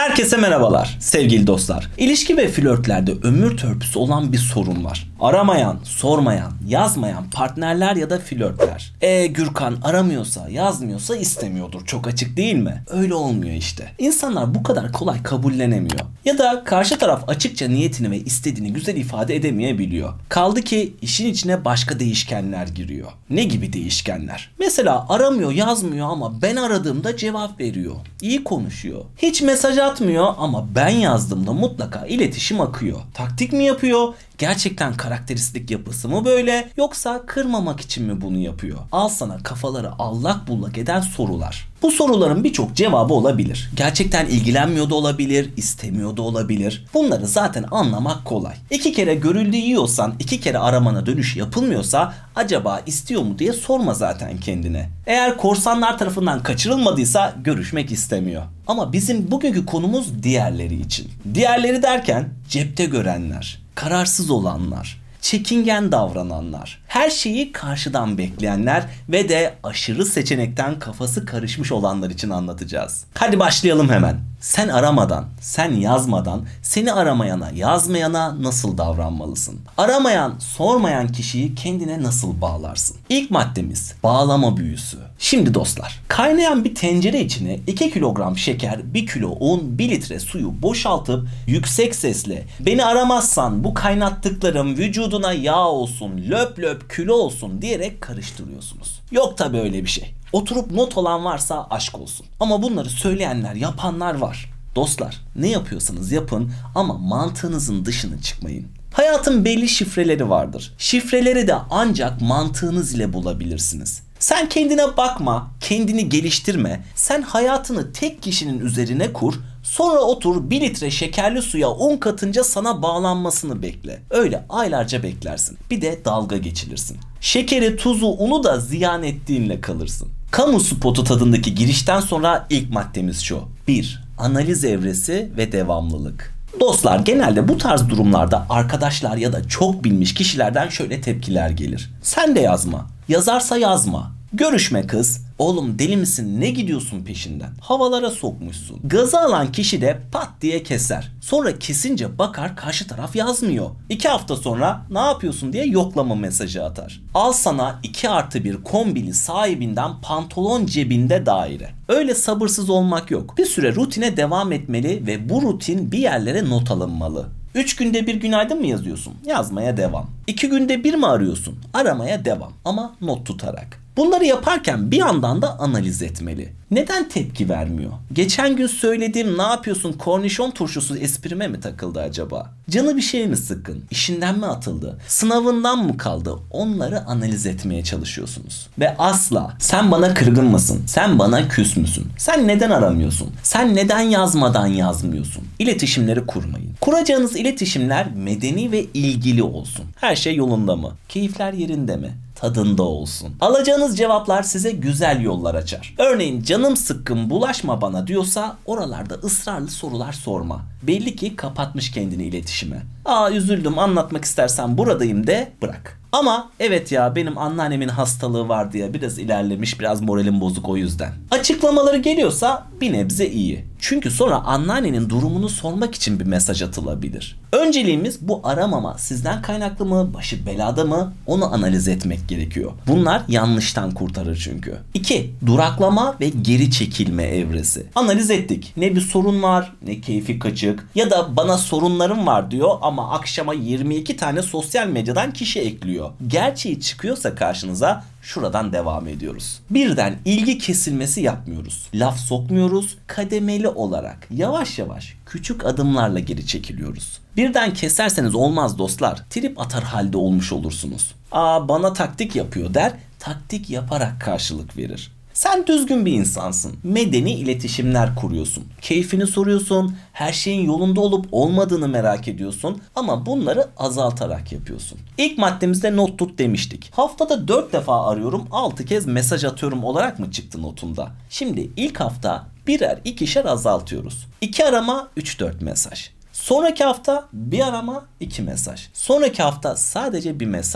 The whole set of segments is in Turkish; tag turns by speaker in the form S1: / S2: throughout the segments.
S1: Herkese merhabalar sevgili dostlar. İlişki ve flörtlerde ömür törpüsü olan bir sorun var. Aramayan, sormayan, yazmayan partnerler ya da flörtler. Gürkan aramıyorsa, yazmıyorsa istemiyordur. Çok açık değil mi? Öyle olmuyor işte. İnsanlar bu kadar kolay kabullenemiyor. Ya da karşı taraf açıkça niyetini ve istediğini güzel ifade edemeyebiliyor. Kaldı ki işin içine başka değişkenler giriyor. Ne gibi değişkenler? Mesela aramıyor, yazmıyor ama ben aradığımda cevap veriyor. İyi konuşuyor. Hiç mesaj atmıyor ama ben yazdığımda mutlaka iletişim akıyor. Taktik mi yapıyor? Gerçekten karakteristik yapısı mı böyle, yoksa kırmamak için mi bunu yapıyor? Al sana kafaları allak bullak eden sorular. Bu soruların birçok cevabı olabilir. Gerçekten ilgilenmiyor da olabilir, istemiyor da olabilir. Bunları zaten anlamak kolay. 2 kere görüldüğü yiyorsan, 2 kere aramana dönüş yapılmıyorsa acaba istiyor mu diye sorma zaten kendine. Eğer korsanlar tarafından kaçırılmadıysa görüşmek istemiyor. Ama bizim bugünkü konumuz diğerleri için. Diğerleri derken cepte görenler, kararsız olanlar, çekingen davrananlar, her şeyi karşıdan bekleyenler ve de aşırı seçenekten kafası karışmış olanlar için anlatacağız. Hadi başlayalım hemen. Sen aramadan, sen yazmadan seni aramayana, yazmayana nasıl davranmalısın? Aramayan, sormayan kişiyi kendine nasıl bağlarsın? İlk maddemiz bağlama büyüsü. Şimdi dostlar, kaynayan bir tencere içine 2 kilogram şeker, 1 kilo un, 1 litre suyu boşaltıp yüksek sesle "Beni aramazsan bu kaynattıklarım vücuduna yağ olsun, löp löp kilo olsun" diyerek karıştırıyorsunuz. Yok tabii öyle bir şey. Oturup not alan varsa aşk olsun. Ama bunları söyleyenler, yapanlar var. Dostlar, ne yapıyorsanız yapın ama mantığınızın dışına çıkmayın. Hayatın belli şifreleri vardır. Şifreleri de ancak mantığınız ile bulabilirsiniz. Sen kendine bakma, kendini geliştirme. Sen hayatını tek kişinin üzerine kur. Sonra otur 1 litre şekerli suya un katınca sana bağlanmasını bekle. Öyle aylarca beklersin. Bir de dalga geçilirsin. Şekeri, tuzu, unu da ziyan ettiğinle kalırsın. Kamu spotu tadındaki girişten sonra ilk maddemiz şu. 1. Analiz evresi ve devamlılık. Dostlar, genelde bu tarz durumlarda arkadaşlar ya da çok bilmiş kişilerden şöyle tepkiler gelir. Sen de yazma. Yazarsa yazma. Görüşme kız. Oğlum deli misin, ne gidiyorsun peşinden? Havalara sokmuşsun. Gazı alan kişi de pat diye keser. Sonra kesince bakar karşı taraf yazmıyor. 2 hafta sonra ne yapıyorsun diye yoklama mesajı atar. Al sana 2+1 kombili sahibinden pantolon cebinde daire. Öyle sabırsız olmak yok. Bir süre rutine devam etmeli ve bu rutin bir yerlere not alınmalı. 3 günde bir günaydın mı yazıyorsun? Yazmaya devam. 2 günde bir mi arıyorsun? Aramaya devam. Ama not tutarak. Bunları yaparken bir yandan da analiz etmeli. Neden tepki vermiyor? Geçen gün söylediğim "ne yapıyorsun kornişon turşusu" esprime mi takıldı acaba? Canı bir şey mi sıkkın? İşinden mi atıldı? Sınavından mı kaldı? Onları analiz etmeye çalışıyorsunuz. Ve asla "sen bana kırgın mısın? Sen bana küs müsün? Sen neden aramıyorsun? Sen neden yazmadan yazmıyorsun?" İletişimleri kurmayın. Kuracağınız iletişimler medeni ve ilgili olsun. Her şey yolunda mı? Keyifler yerinde mi? Tadında olsun. Alacağınız cevaplar size güzel yollar açar. Örneğin "canım sıkkın bulaşma bana" diyorsa oralarda ısrarlı sorular sorma. Belli ki kapatmış kendini iletişime. Üzüldüm, anlatmak istersen buradayım" de bırak. Ama "evet ya, benim anneannemin hastalığı var diye biraz ilerlemiş, biraz moralim bozuk o yüzden" açıklamaları geliyorsa bir nebze iyi. Çünkü sonra anneannenin durumunu sormak için bir mesaj atılabilir. Önceliğimiz bu aramama sizden kaynaklı mı, başı belada mı, onu analiz etmek gerekiyor. Bunlar yanlıştan kurtarır çünkü. 2. Duraklama ve geri çekilme evresi. Analiz ettik. Ne bir sorun var, ne keyfi kaçık ya da "bana sorunlarım var" diyor ama akşama 22 tane sosyal medyadan kişi ekliyor. Gerçeği çıkıyorsa karşınıza şuradan devam ediyoruz. Birden ilgi kesilmesi yapmıyoruz. Laf sokmuyoruz. Kademeli olarak yavaş yavaş küçük adımlarla geri çekiliyoruz. Birden keserseniz olmaz dostlar. Trip atar halde olmuş olursunuz. "Bana taktik yapıyor" der. Taktik yaparak karşılık verir. Sen düzgün bir insansın. Medeni iletişimler kuruyorsun. Keyfini soruyorsun. Her şeyin yolunda olup olmadığını merak ediyorsun. Ama bunları azaltarak yapıyorsun. İlk maddemizde not tut demiştik. Haftada 4 defa arıyorum, 6 kez mesaj atıyorum olarak mı çıktı notunda? Şimdi ilk hafta birer, ikişer azaltıyoruz. 2 arama, 3-4 mesaj. Sonraki hafta bir arama, 2 mesaj. Sonraki hafta sadece bir mesaj.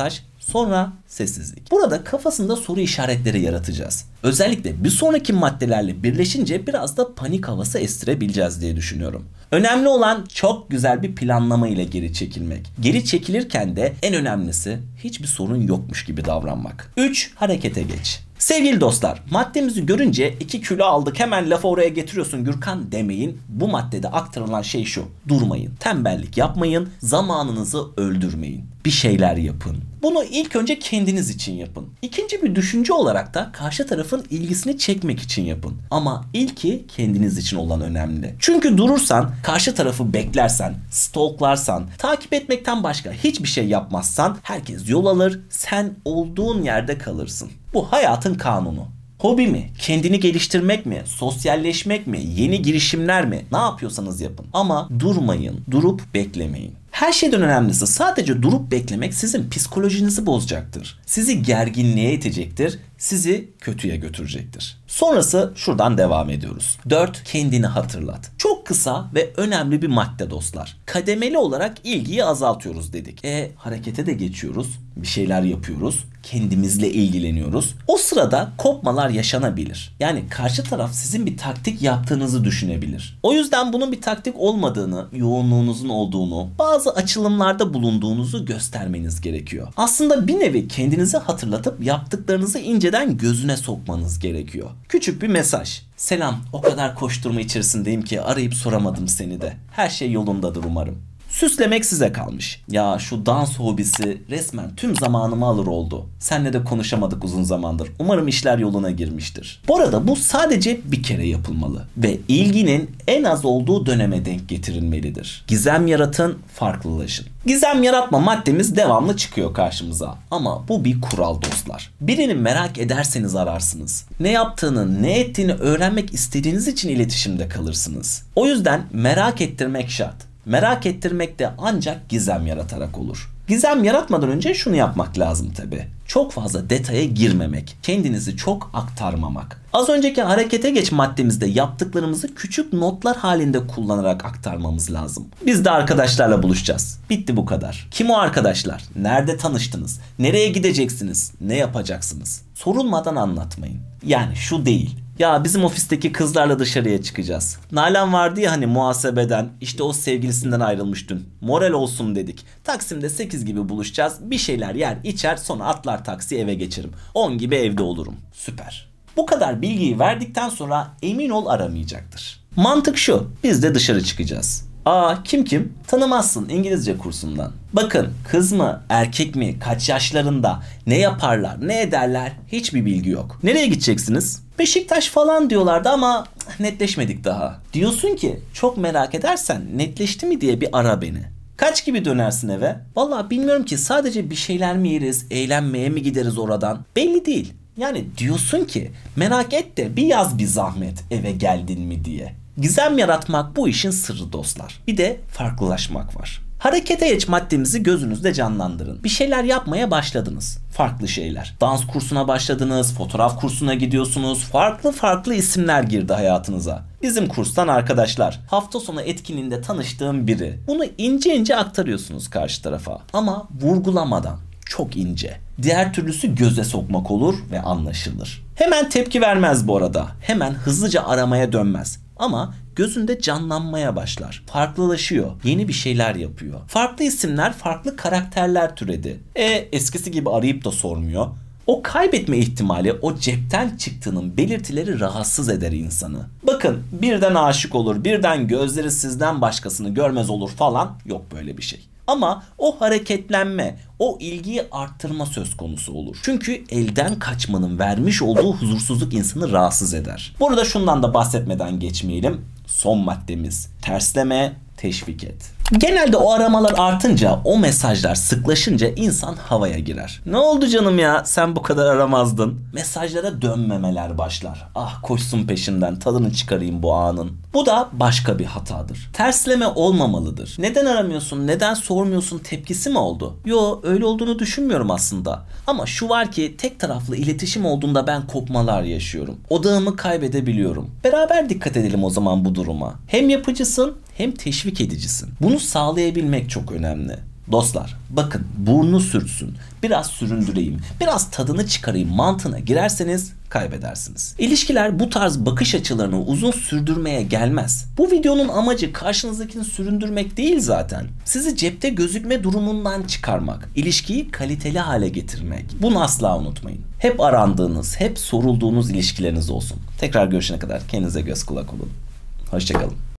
S1: Sonra sessizlik. Burada kafasında soru işaretleri yaratacağız. Özellikle bir sonraki maddelerle birleşince biraz da panik havası estirebileceğiz diye düşünüyorum. Önemli olan çok güzel bir planlama ile geri çekilmek. Geri çekilirken de en önemlisi hiçbir sorun yokmuş gibi davranmak. 3. Harekete geç. Sevgili dostlar, maddemizi görünce 2 kilo aldık hemen lafı oraya getiriyorsun Gürkan demeyin. Bu maddede aktarılan şey şu: durmayın, tembellik yapmayın, zamanınızı öldürmeyin. Bir şeyler yapın. Bunu ilk önce kendiniz için yapın. İkinci bir düşünce olarak da karşı tarafın ilgisini çekmek için yapın. Ama ilki kendiniz için olan önemli. Çünkü durursan, karşı tarafı beklersen, stalklarsan, takip etmekten başka hiçbir şey yapmazsan herkes yol alır, sen olduğun yerde kalırsın. Bu hayatın kanunu. Hobi mi, kendini geliştirmek mi, sosyalleşmek mi, yeni girişimler mi, ne yapıyorsanız yapın. Ama durmayın, durup beklemeyin. Her şeyden önemlisi sadece durup beklemek sizin psikolojinizi bozacaktır. Sizi gerginliğe itecektir, sizi kötüye götürecektir. Sonrası şuradan devam ediyoruz. 4. Kendini hatırlat. Çok kısa ve önemli bir madde dostlar. Kademeli olarak ilgiyi azaltıyoruz dedik. Harekete de geçiyoruz, bir şeyler yapıyoruz, kendimizle ilgileniyoruz. O sırada kopmalar yaşanabilir. Yani karşı taraf sizin bir taktik yaptığınızı düşünebilir. O yüzden bunun bir taktik olmadığını, yoğunluğunuzun olduğunu, bazı açılımlarda bulunduğunuzu göstermeniz gerekiyor. Aslında bir nevi kendinizi hatırlatıp yaptıklarınızı inceden gözüne sokmanız gerekiyor. Küçük bir mesaj. Selam, o kadar koşturma içerisindeyim ki arayıp soramadım seni de. Her şey yolundadır umarım. Süslemek size kalmış. Ya şu dans hobisi resmen tüm zamanımı alır oldu. Seninle de konuşamadık uzun zamandır. Umarım işler yoluna girmiştir. Bu arada bu sadece bir kere yapılmalı. Ve ilginin en az olduğu döneme denk getirilmelidir. Gizem yaratın, farklılaşın. Gizem yaratma maddemiz devamlı çıkıyor karşımıza. Ama bu bir kural dostlar. Birini merak ederseniz ararsınız. Ne yaptığını, ne ettiğini öğrenmek istediğiniz için iletişimde kalırsınız. O yüzden merak ettirmek şart. Merak ettirmek de ancak gizem yaratarak olur. Gizem yaratmadan önce şunu yapmak lazım tabi. Çok fazla detaya girmemek, kendinizi çok aktarmamak. Az önceki harekete geç maddemizde yaptıklarımızı küçük notlar halinde kullanarak aktarmamız lazım. Biz de arkadaşlarla buluşacağız. Bitti bu kadar. Kim o arkadaşlar? Nerede tanıştınız? Nereye gideceksiniz? Ne yapacaksınız? Sorulmadan anlatmayın. Yani şu değil. Ya bizim ofisteki kızlarla dışarıya çıkacağız. Nalan vardı ya hani muhasebeden, işte o sevgilisinden ayrılmış dün. Moral olsun dedik. Taksim'de 8 gibi buluşacağız. Bir şeyler yer içer sonra atlar taksi eve geçerim. 10 gibi evde olurum. Süper. Bu kadar bilgiyi verdikten sonra emin ol aramayacaktır. Mantık şu: biz de dışarı çıkacağız. Kim? Tanımazsın İngilizce kursundan. Bakın, kız mı, erkek mi, kaç yaşlarında, ne yaparlar, ne ederler hiçbir bilgi yok. Nereye gideceksiniz? Beşiktaş falan diyorlardı ama netleşmedik daha. Diyorsun ki çok merak edersen netleşti mi diye bir ara beni. Kaç gibi dönersin eve? Vallahi bilmiyorum ki, sadece bir şeyler mi yeriz, eğlenmeye mi gideriz oradan? Belli değil. Yani diyorsun ki merak et de bir yaz bir zahmet eve geldin mi diye. Gizem yaratmak bu işin sırrı dostlar. Bir de farklılaşmak var. Harekete geç maddemizi gözünüzde canlandırın. Bir şeyler yapmaya başladınız. Farklı şeyler. Dans kursuna başladınız, fotoğraf kursuna gidiyorsunuz. Farklı isimler girdi hayatınıza. Bizim kurstan arkadaşlar. Hafta sonu etkinliğinde tanıştığım biri. Bunu ince ince aktarıyorsunuz karşı tarafa. Ama vurgulamadan. Çok ince. Diğer türlüsü göze sokmak olur ve anlaşılır. Hemen tepki vermez bu arada. Hemen hızlıca aramaya dönmez. Ama gözünde canlanmaya başlar. Farklılaşıyor. Yeni bir şeyler yapıyor. Farklı isimler, farklı karakterler türedi. Eskisi gibi arayıp da sormuyor. O kaybetme ihtimali, o cepten çıktığının belirtileri rahatsız eder insanı. Bakın, birden aşık olur, birden gözleri sizden başkasını görmez olur falan. Yok böyle bir şey. Ama o hareketlenme, o ilgiyi arttırma söz konusu olur. Çünkü elden kaçmanın vermiş olduğu huzursuzluk insanı rahatsız eder. Burada şundan da bahsetmeden geçmeyelim. Son maddemiz: tersleme, teşvik et. Genelde o aramalar artınca, o mesajlar sıklaşınca insan havaya girer. Ne oldu canım ya, sen bu kadar aramazdın. Mesajlara dönmemeler başlar. Koşsun peşinden, tadını çıkarayım bu anın. Bu da başka bir hatadır. Tersleme olmamalıdır. Neden aramıyorsun, neden sormuyorsun tepkisi mi oldu? Yo, öyle olduğunu düşünmüyorum aslında. Ama şu var ki, tek taraflı iletişim olduğunda ben kopmalar yaşıyorum. Odağımı kaybedebiliyorum. Beraber dikkat edelim o zaman bu duruma. Hem yapıcısın hem teşvik edicisin. Bunu sağlayabilmek çok önemli. Dostlar bakın, burnu sürtsün, biraz süründüreyim, biraz tadını çıkarayım mantığına girerseniz kaybedersiniz. İlişkiler bu tarz bakış açılarını uzun sürdürmeye gelmez. Bu videonun amacı karşınızdakini süründürmek değil zaten. Sizi cepte gözükme durumundan çıkarmak, ilişkiyi kaliteli hale getirmek. Bunu asla unutmayın. Hep arandığınız, hep sorulduğunuz ilişkileriniz olsun. Tekrar görüşene kadar kendinize göz kulak olun. Hoşçakalın.